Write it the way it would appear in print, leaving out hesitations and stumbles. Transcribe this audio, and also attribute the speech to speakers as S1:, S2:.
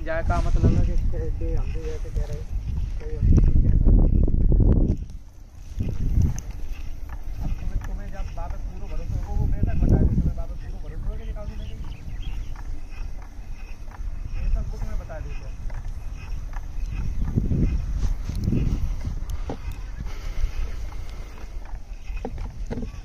S1: जाए का मतलब है कि हम भी जैसे कह रहे अब तुम्हें जब वापस पूरा भरोसा होगा वो मेरे तक बता दे, तुम्हें वापस पूरा भरोसा होगा कि काउंसिल में ये सब वो तुम्हें बता देते हैं।